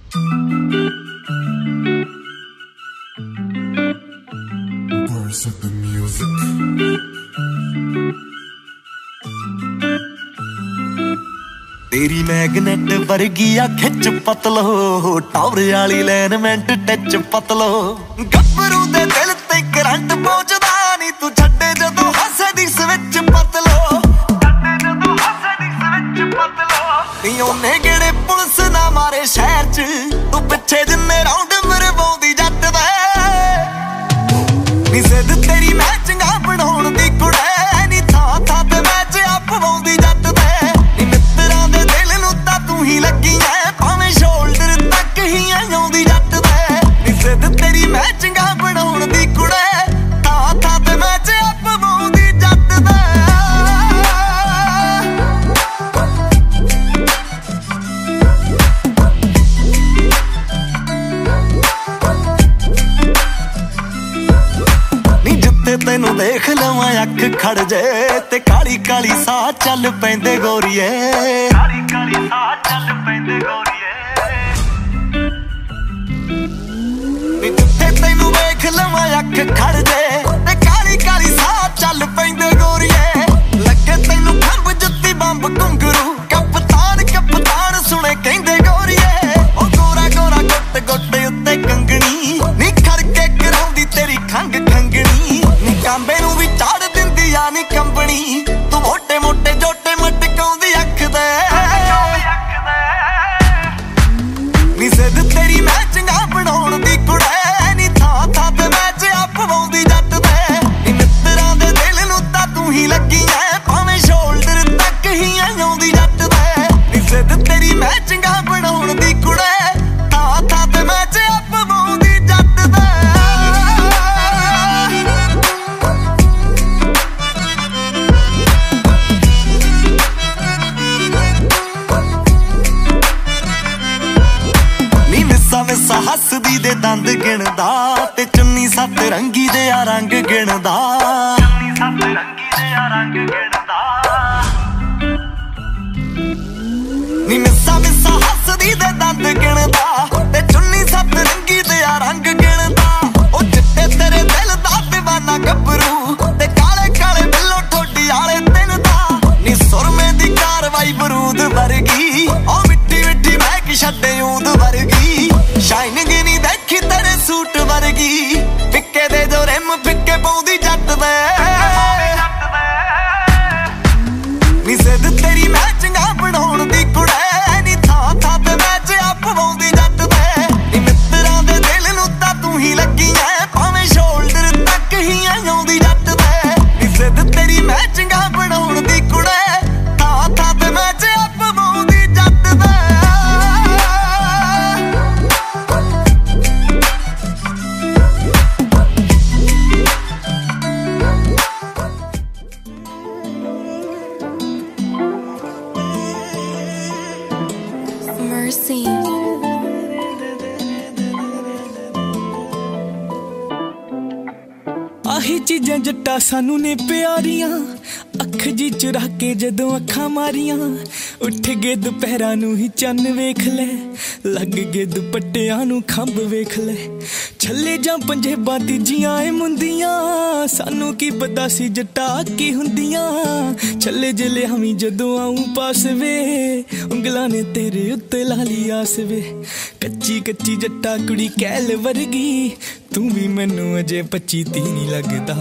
Burst of the music. तेरी magnet वर्गी आ खिच पतलो टावर वाली लाइनमेंट टच पतलो गब्बरू दे दिल ते करंट पहुंचदा नी तू छड्डे जदों हसे दी स्विच पतलो नी ओने गेड़े पुलिस ना मारे शहर च तू पिछे जिन्ने राउंड मरवाउंदी जट दे नी जिद तेरी मैचिंगा बनाउण दी कुड़े नी थां थां ते मैच अपवाउंदी जट दे नी मित्तरां दे दिल नूं तां तू ही लगी ऐ भावें शोल्डर तक ही आउंदी जट दे नी जिद तेरी मैचिंगा बनाउण दी कुड़े थां थां ते मैच अपवाउंदी जट दे तेनू देख लवां अख खड़ जे ते काली काली सा चल पैंदे गोरीए काली काली सा चल पैंदे गोरीए जिथे तेनू देख लवां अख खड़ जे ते काली काली सा चल पैंदे गोरीए लगे तेनू खंब जुत्ती बंब घुंगरू कप्तान कप्तान सुने कहंदे गोरीए ओ गोरा गोरा गुट गुट उत्ते कंगनी नी खड़के कराउंदी तेरी खंग खंगनी कांबे नूं भी चाड़ दिंदी आ नी कंबनी तू मोटे मोटे जोटे मटकाउंदी अख दे नी जिद तेरी मैचिंगा बनाउण दी कुड़े नी थां थां ते मैच अपवाउंदी जट दे नी मित्तरां दे दिल नूं तां तू ही लगी ऐ भावें शोल्डर तक ही आउंदी जट दे नी जिद तेरी मैचिंगा बनाउण दी कुड़े थां थां ते मैच अपवाउंदी जट दे विसा हसदी दे दंद गिणदा ते चुन्नी सत रंगी दे आ रंग गिणदा नी मिसा मिसा हसदी दे दंद गिणदा ते चुन्नी सत रंगी दे आ रंग गिणदा ओ चिट्टे तेरे दिल दा दीवाना गब्बरू ते काले काले बिल्लो ठोडी आले दिन दा नी सुरमे दी कारवाई बरूद वर्गी ओ मिट्टी मिट्टी महक छड्डे ऊद वर्गी शाइनिंग नी देखी तेरे सूट वर्गी फिक्के दे जो रिम फिक्के पाउंदी जट दे नी जिद तेरी मैचिंगा बनाउण दी कुड़े नी थां थां ते मैच अपवाउंदी जट दे नी मित्तरां दे दिल नूं तां तू ही लगी ऐ भावें शोल्डर तक ही आउंदी जट दे नी जिद तेरी मैचिंगा बनाउण दी कुड़े थां थां ते मैच अपवाउंदी जट दे आही चीजां जट्टा सानू ने प्यारियां अख जी चुरा के जदों अखां मारियां उठ गए दुपहरा नू ही चन्न वेख ले लग गए दुपट्टियां नू खंभ वेख ले छले जां पंजेबां तीजियां ए मुंदियां सानू की पता सी जट्टा की हुंदियां छले जले हमी जदों आऊं पास वे उंगलां ने तेरे उत्ते लाली आस वे कच्ची कच्ची जट्टा कुड़ी कैल वर्गी तू भी मैनू अजे 25-30 नहीं लगदा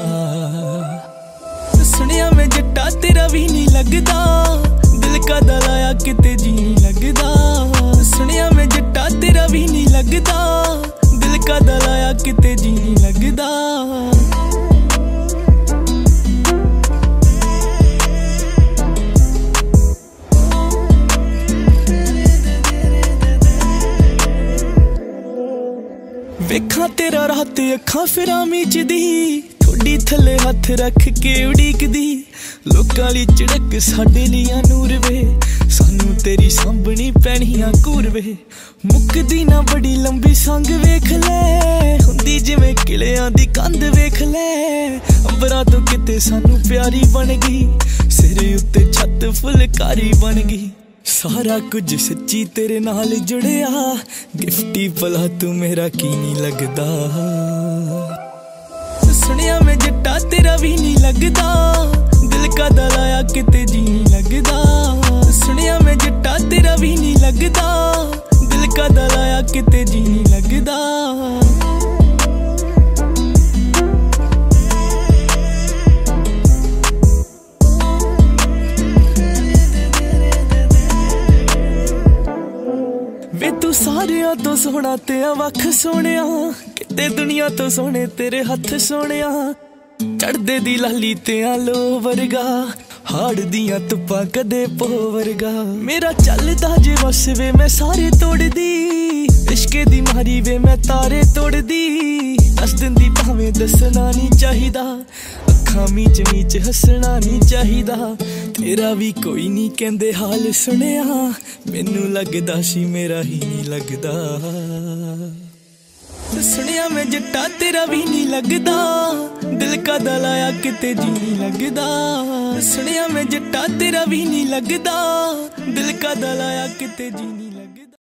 सुनिया मैं जट्टा तेरा भी नहीं लगदा दिल का दलाया किते जी नहीं लगदा सुनिया मैं जट्टा तेरा भी नहीं लगदा दिल का दलाया किते जी नहीं लगदा वेखा तेरा रात अखां फिरां मीचदी थोड़ी थले हथ रख के उड़ीकदी लोकां ली झड़क साडे लिया नूर वे सानू तेरी सांभनी पैणियां घूर वे मुकदी ना बड़ी लंबी संग वेख ले हुंदी जिवें किलियां दी कंध वेख ले अंबरां तो किते सानू प्यारी बन गई सिरे उत्ते छत फुलकारी बन गई सारा कुछ सच्ची तेरे नाल जुड़िया, गिफ्टी भला तू मेरा की नहीं लगदा। सुनिया मैं जट्टा तेरा भी नहीं लगदा, दिल का दलाया किते जी नहीं लगदा। सुनिया मैं जट्टा तेरा भी नहीं लगदा, दिल का दलाया किते जी नहीं लगदा। वे तू सारिया तो सोहना ते वख सोनिया, किते दुनिया तो सोने तेरे हथ सोनिया। चढ़दे दी लाली ते लो वर्गा, हाड़ दियां तुप्पा कदे पो वर्गा। मेरा चलदा जे बस वे मैं सारे तोड़ दी, इश्के दी मारी वे मैं तारे तोड़ दी। दस दिन दी भावें दसना नहीं चाहिदा, अखां मीच मीच हसना नहीं चाहिदा। तेरा भी कोई नहीं कहंदे हाल सुनिया, मैनू लगदा सी मेरा ही नहीं लगदा। सुनिया मैं जट्टा तेरा भी नहीं लगदा, दिल का दलाया किते जी नहीं लगदा। सुनिया मैं जट्टा तेरा भी नहीं लगदा, दिल का दलाया किते जी नहीं लगदा।